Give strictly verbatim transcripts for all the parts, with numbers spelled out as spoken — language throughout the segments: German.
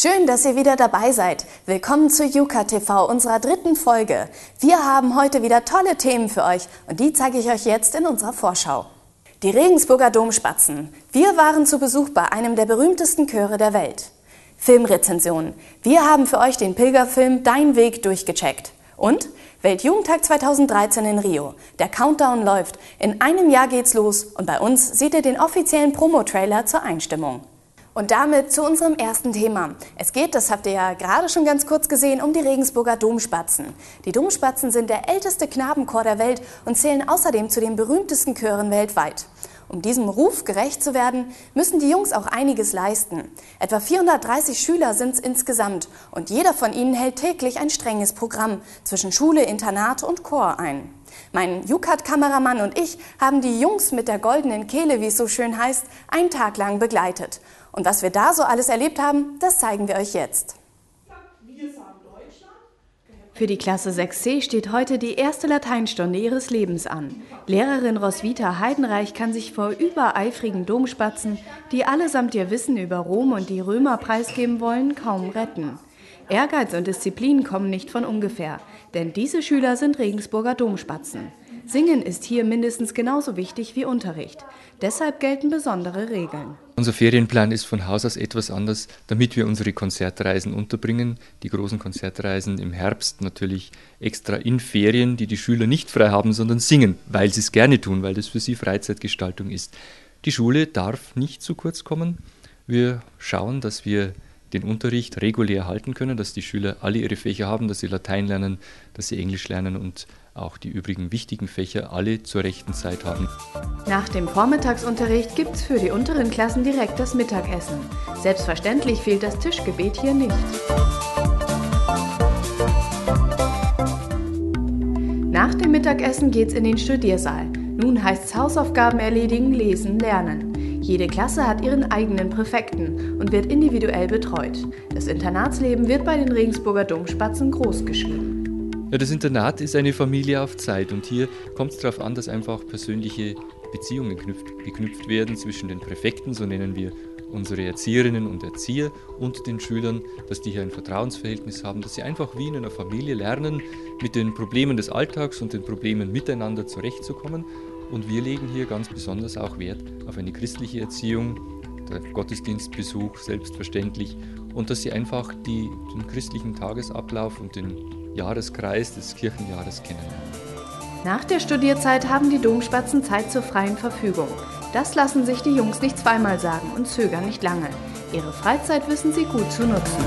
Schön, dass ihr wieder dabei seid. Willkommen zu Juka T V, unserer dritten Folge. Wir haben heute wieder tolle Themen für euch und die zeige ich euch jetzt in unserer Vorschau. Die Regensburger Domspatzen. Wir waren zu Besuch bei einem der berühmtesten Chöre der Welt. Filmrezensionen. Wir haben für euch den Pilgerfilm Dein Weg durchgecheckt. Und Weltjugendtag zweitausenddreizehn in Rio. Der Countdown läuft. In einem Jahr geht's los und bei uns seht ihr den offiziellen Promo-Trailer zur Einstimmung. Und damit zu unserem ersten Thema. Es geht, das habt ihr ja gerade schon ganz kurz gesehen, um die Regensburger Domspatzen. Die Domspatzen sind der älteste Knabenchor der Welt und zählen außerdem zu den berühmtesten Chören weltweit. Um diesem Ruf gerecht zu werden, müssen die Jungs auch einiges leisten. Etwa vierhundertdreißig Schüler sind es insgesamt und jeder von ihnen hält täglich ein strenges Programm zwischen Schule, Internat und Chor ein. Mein Jukat-Kameramann und ich haben die Jungs mit der goldenen Kehle, wie es so schön heißt, einen Tag lang begleitet. Und was wir da so alles erlebt haben, das zeigen wir euch jetzt. Für die Klasse sechs C steht heute die erste Lateinstunde ihres Lebens an. Lehrerin Roswitha Heidenreich kann sich vor übereifrigen Domspatzen, die allesamt ihr Wissen über Rom und die Römer preisgeben wollen, kaum retten. Ehrgeiz und Disziplin kommen nicht von ungefähr, denn diese Schüler sind Regensburger Domspatzen. Singen ist hier mindestens genauso wichtig wie Unterricht. Deshalb gelten besondere Regeln. Unser Ferienplan ist von Haus aus etwas anders, damit wir unsere Konzertreisen unterbringen. Die großen Konzertreisen im Herbst natürlich extra in Ferien, die die Schüler nicht frei haben, sondern singen, weil sie es gerne tun, weil das für sie Freizeitgestaltung ist. Die Schule darf nicht zu kurz kommen. Wir schauen, dass wir den Unterricht regulär halten können, dass die Schüler alle ihre Fächer haben, dass sie Latein lernen, dass sie Englisch lernen und auch die übrigen wichtigen Fächer alle zur rechten Zeit haben. Nach dem Vormittagsunterricht gibt es für die unteren Klassen direkt das Mittagessen. Selbstverständlich fehlt das Tischgebet hier nicht. Nach dem Mittagessen geht's in den Studiersaal. Nun heißt's Hausaufgaben erledigen, lesen, lernen. Jede Klasse hat ihren eigenen Präfekten und wird individuell betreut. Das Internatsleben wird bei den Regensburger Domspatzen großgeschrieben. Ja, das Internat ist eine Familie auf Zeit und hier kommt es darauf an, dass einfach persönliche Beziehungen geknüpft, geknüpft werden zwischen den Präfekten, so nennen wir unsere Erzieherinnen und Erzieher, und den Schülern, dass die hier ein Vertrauensverhältnis haben, dass sie einfach wie in einer Familie lernen, mit den Problemen des Alltags und den Problemen miteinander zurechtzukommen. Und wir legen hier ganz besonders auch Wert auf eine christliche Erziehung, der Gottesdienstbesuch selbstverständlich, und dass sie einfach die, den christlichen Tagesablauf und den Jahreskreis des Kirchenjahres kennen. Nach der Studierzeit haben die Domspatzen Zeit zur freien Verfügung. Das lassen sich die Jungs nicht zweimal sagen und zögern nicht lange. Ihre Freizeit wissen sie gut zu nutzen.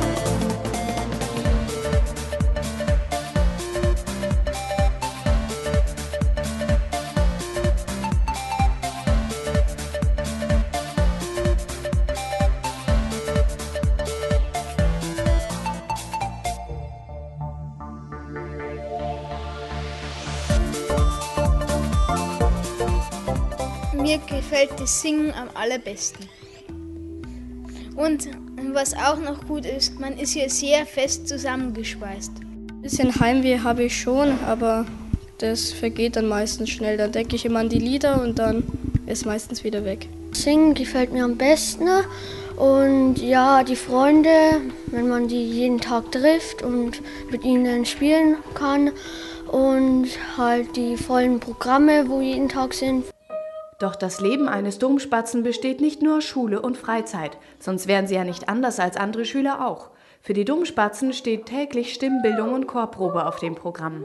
Mir gefällt das Singen am allerbesten. Und was auch noch gut ist, man ist hier sehr fest zusammengeschweißt. Ein bisschen Heimweh habe ich schon, aber das vergeht dann meistens schnell. Dann denke ich immer an die Lieder und dann ist meistens wieder weg. Singen gefällt mir am besten und ja, die Freunde, wenn man die jeden Tag trifft und mit ihnen spielen kann und halt die vollen Programme, wo jeden Tag sind. Doch das Leben eines Domspatzen besteht nicht nur aus Schule und Freizeit, sonst wären sie ja nicht anders als andere Schüler auch. Für die Domspatzen steht täglich Stimmbildung und Chorprobe auf dem Programm.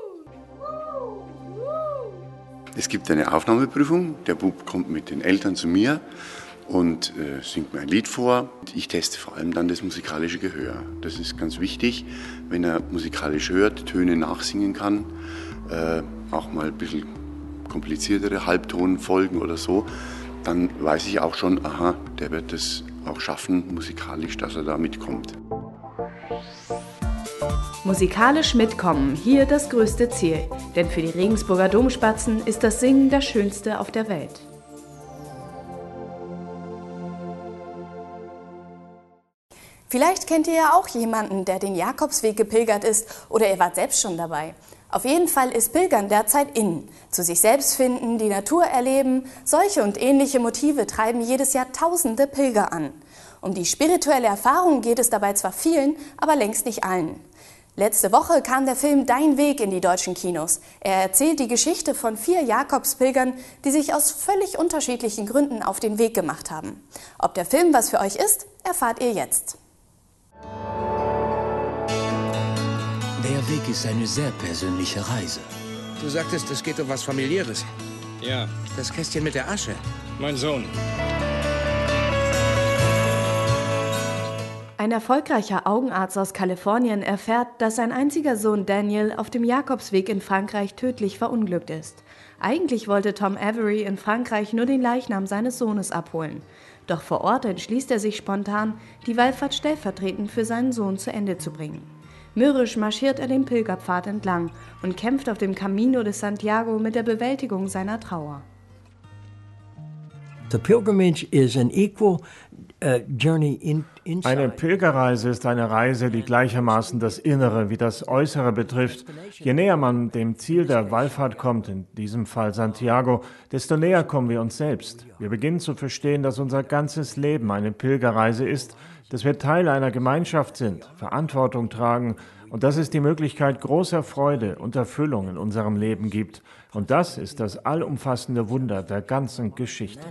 Es gibt eine Aufnahmeprüfung, der Bub kommt mit den Eltern zu mir und äh, singt mir ein Lied vor. Ich teste vor allem dann das musikalische Gehör. Das ist ganz wichtig, wenn er musikalisch hört, Töne nachsingen kann, äh, auch mal ein bisschen kompliziertere Halbtonfolgen oder so, dann weiß ich auch schon, aha, der wird es auch schaffen, musikalisch, dass er da mitkommt. Musikalisch mitkommen, hier das größte Ziel. Denn für die Regensburger Domspatzen ist das Singen das Schönste auf der Welt. Vielleicht kennt ihr ja auch jemanden, der den Jakobsweg gepilgert ist, oder ihr wart selbst schon dabei. Auf jeden Fall ist Pilgern derzeit in. Zu sich selbst finden, die Natur erleben, solche und ähnliche Motive treiben jedes Jahr tausende Pilger an. Um die spirituelle Erfahrung geht es dabei zwar vielen, aber längst nicht allen. Letzte Woche kam der Film Dein Weg in die deutschen Kinos. Er erzählt die Geschichte von vier Jakobspilgern, die sich aus völlig unterschiedlichen Gründen auf den Weg gemacht haben. Ob der Film was für euch ist, erfahrt ihr jetzt. Der Weg ist eine sehr persönliche Reise. Du sagtest, es geht um was Familiäres. Ja. Das Kästchen mit der Asche. Mein Sohn. Ein erfolgreicher Augenarzt aus Kalifornien erfährt, dass sein einziger Sohn Daniel auf dem Jakobsweg in Frankreich tödlich verunglückt ist. Eigentlich wollte Tom Avery in Frankreich nur den Leichnam seines Sohnes abholen. Doch vor Ort entschließt er sich spontan, die Wallfahrt stellvertretend für seinen Sohn zu Ende zu bringen. Mürrisch marschiert er den Pilgerpfad entlang und kämpft auf dem Camino de Santiago mit der Bewältigung seiner Trauer. The pilgrimage is an equal uh, journey in, inside. Eine Pilgerreise ist eine Reise, die gleichermaßen das Innere wie das Äußere betrifft. Je näher man dem Ziel der Wallfahrt kommt, in diesem Fall Santiago, desto näher kommen wir uns selbst. Wir beginnen zu verstehen, dass unser ganzes Leben eine Pilgerreise ist, dass wir Teil einer Gemeinschaft sind, Verantwortung tragen und dass es die Möglichkeit großer Freude und Erfüllung in unserem Leben gibt. Und das ist das allumfassende Wunder der ganzen Geschichte.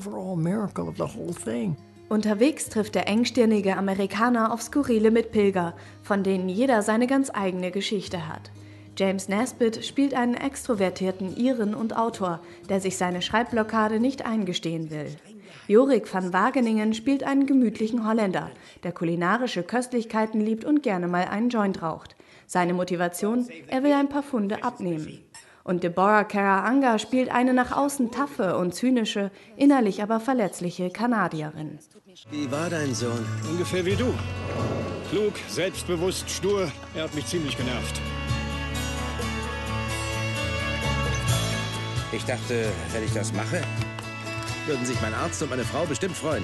Unterwegs trifft der engstirnige Amerikaner auf skurrile Mitpilger, von denen jeder seine ganz eigene Geschichte hat. James Nesbitt spielt einen extrovertierten Iren und Autor, der sich seine Schreibblockade nicht eingestehen will. Jorik van Wageningen spielt einen gemütlichen Holländer, der kulinarische Köstlichkeiten liebt und gerne mal einen Joint raucht. Seine Motivation, er will ein paar Pfunde abnehmen. Und Deborah Kara-Anga spielt eine nach außen taffe und zynische, innerlich aber verletzliche Kanadierin. Wie war dein Sohn? Ungefähr wie du. Klug, selbstbewusst, stur. Er hat mich ziemlich genervt. Ich dachte, wenn ich das mache, würden sich mein Arzt und meine Frau bestimmt freuen.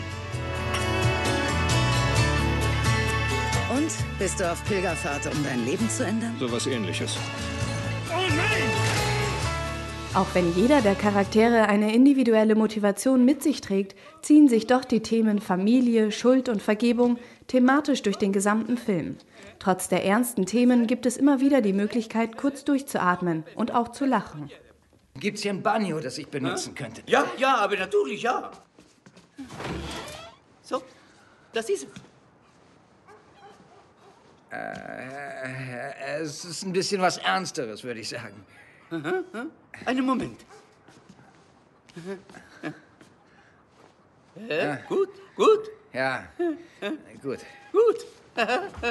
Und? Bist du auf Pilgerfahrt, um dein Leben zu ändern? So was Ähnliches. Oh nein! Auch wenn jeder der Charaktere eine individuelle Motivation mit sich trägt, ziehen sich doch die Themen Familie, Schuld und Vergebung thematisch durch den gesamten Film. Trotz der ernsten Themen gibt es immer wieder die Möglichkeit, kurz durchzuatmen und auch zu lachen. Gibt's hier ein Banjo, das ich benutzen könnte? Ja, ja, aber natürlich, ja. So, das ist es. Äh, es ist ein bisschen was Ernsteres, würde ich sagen. Aha, einen Moment. Äh, Ja. Gut, gut. Ja, gut. Gut.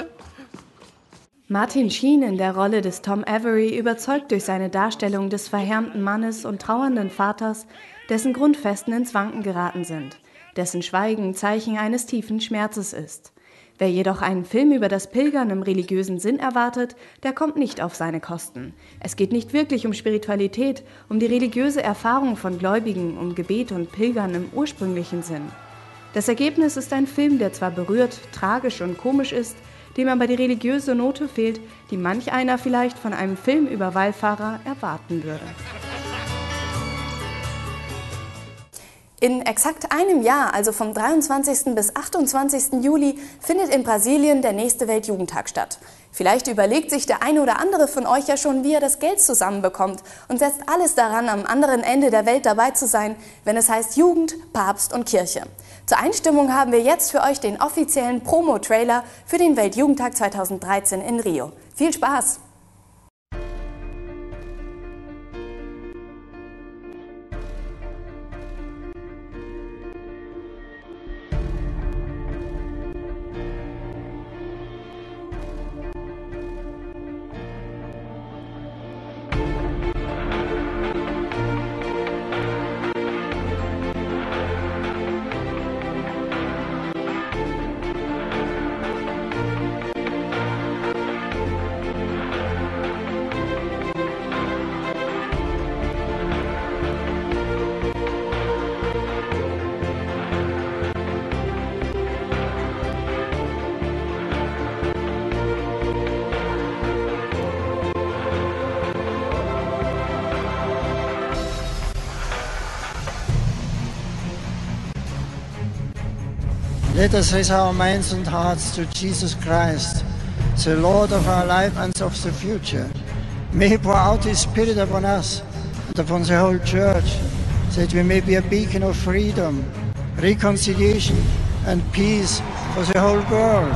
Martin Sheen in der Rolle des Tom Avery überzeugt durch seine Darstellung des verhärmten Mannes und trauernden Vaters, dessen Grundfesten ins Wanken geraten sind, dessen Schweigen Zeichen eines tiefen Schmerzes ist. Wer jedoch einen Film über das Pilgern im religiösen Sinn erwartet, der kommt nicht auf seine Kosten. Es geht nicht wirklich um Spiritualität, um die religiöse Erfahrung von Gläubigen, um Gebet und Pilgern im ursprünglichen Sinn. Das Ergebnis ist ein Film, der zwar berührt, tragisch und komisch ist, dem aber die religiöse Note fehlt, die manch einer vielleicht von einem Film über Wallfahrer erwarten würde. In exakt einem Jahr, also vom dreiundzwanzigsten bis achtundzwanzigsten Juli, findet in Brasilien der nächste Weltjugendtag statt. Vielleicht überlegt sich der eine oder andere von euch ja schon, wie er das Geld zusammenbekommt und setzt alles daran, am anderen Ende der Welt dabei zu sein, wenn es heißt Jugend, Papst und Kirche. Zur Einstimmung haben wir jetzt für euch den offiziellen Promo-Trailer für den Weltjugendtag zweitausenddreizehn in Rio. Viel Spaß! let us raise our minds and hearts to Jesus Christ, the Lord of our life and of the future. May He pour out His Spirit upon us and upon the whole church, that we may be a beacon of freedom, reconciliation and peace for the whole world.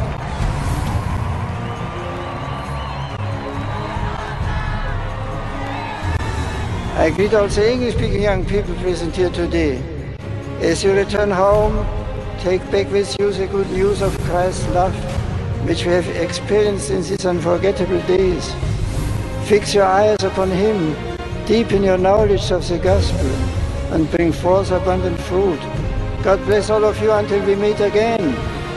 I greet all the English-speaking young people present here today. As you return home, take back with you the good news of Christ's love, which we have experienced in these unforgettable days. Fix your eyes upon Him, deepen your knowledge of the gospel, and bring forth abundant fruit. God bless all of you until we meet again.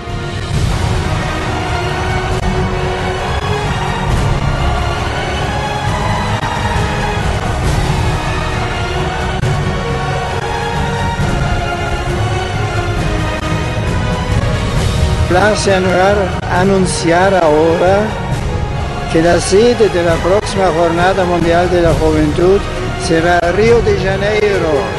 Place honrar anunciar ahora que la sede de la próxima Jornada Mundial de la Juventud será Río de Janeiro.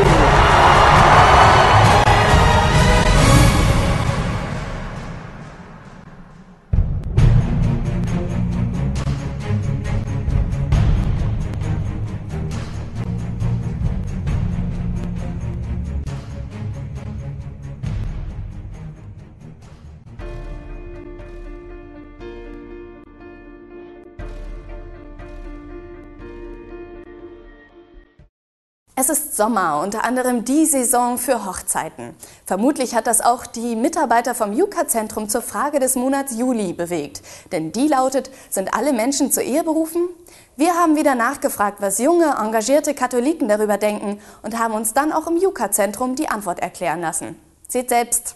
Es ist Sommer, unter anderem die Saison für Hochzeiten. Vermutlich hat das auch die Mitarbeiter vom Juka-Zentrum zur Frage des Monats Juli bewegt. Denn die lautet, sind alle Menschen zur Ehe berufen? Wir haben wieder nachgefragt, was junge, engagierte Katholiken darüber denken und haben uns dann auch im Juka-Zentrum die Antwort erklären lassen. Seht selbst.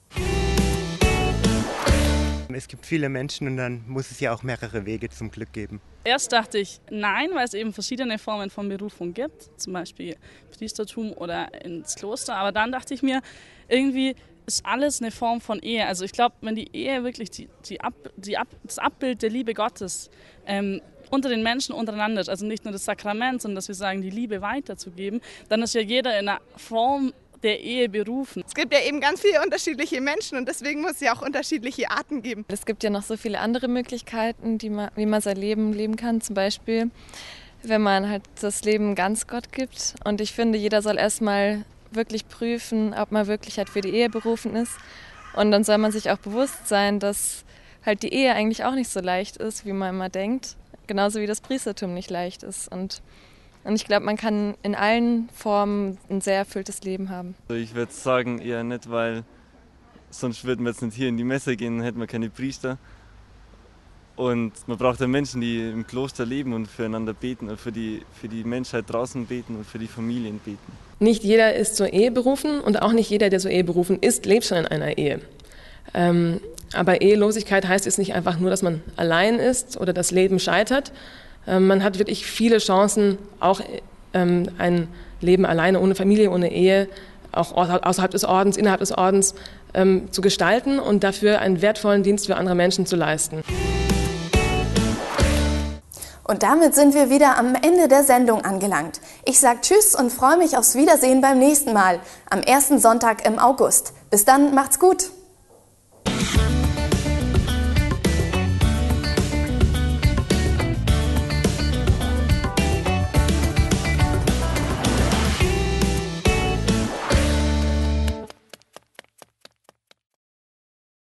Es gibt viele Menschen und dann muss es ja auch mehrere Wege zum Glück geben. Erst dachte ich nein, weil es eben verschiedene Formen von Berufung gibt, zum Beispiel Priestertum oder ins Kloster. Aber dann dachte ich mir, irgendwie ist alles eine Form von Ehe. Also ich glaube, wenn die Ehe wirklich die, die Ab, die Ab, das Abbild der Liebe Gottes ähm, unter den Menschen untereinander ist, also nicht nur das Sakrament, sondern dass wir sagen, die Liebe weiterzugeben, dann ist ja jeder in einer Form der Ehe berufen. Es gibt ja eben ganz viele unterschiedliche Menschen und deswegen muss es ja auch unterschiedliche Arten geben. Es gibt ja noch so viele andere Möglichkeiten, die man, wie man sein Leben leben kann. Zum Beispiel, wenn man halt das Leben ganz Gott gibt. Und ich finde, jeder soll erstmal wirklich prüfen, ob man wirklich halt für die Ehe berufen ist. Und dann soll man sich auch bewusst sein, dass halt die Ehe eigentlich auch nicht so leicht ist, wie man immer denkt. Genauso wie das Priestertum nicht leicht ist. Und Und ich glaube, man kann in allen Formen ein sehr erfülltes Leben haben. Ich würde sagen eher nicht, weil sonst würden wir jetzt nicht hier in die Messe gehen, dann hätten wir keine Priester. Und man braucht ja Menschen, die im Kloster leben und füreinander beten und für die, für die Menschheit draußen beten und für die Familien beten. Nicht jeder ist zur Ehe berufen und auch nicht jeder, der zur Ehe berufen ist, lebt schon in einer Ehe. Ähm, aber Ehelosigkeit heißt jetzt nicht einfach nur, dass man allein ist oder das Leben scheitert. Man hat wirklich viele Chancen, auch ähm, ein Leben alleine, ohne Familie, ohne Ehe, auch außerhalb des Ordens, innerhalb des Ordens ähm, zu gestalten und dafür einen wertvollen Dienst für andere Menschen zu leisten. Und damit sind wir wieder am Ende der Sendung angelangt. Ich sage Tschüss und freue mich aufs Wiedersehen beim nächsten Mal, am ersten Sonntag im August. Bis dann, macht's gut!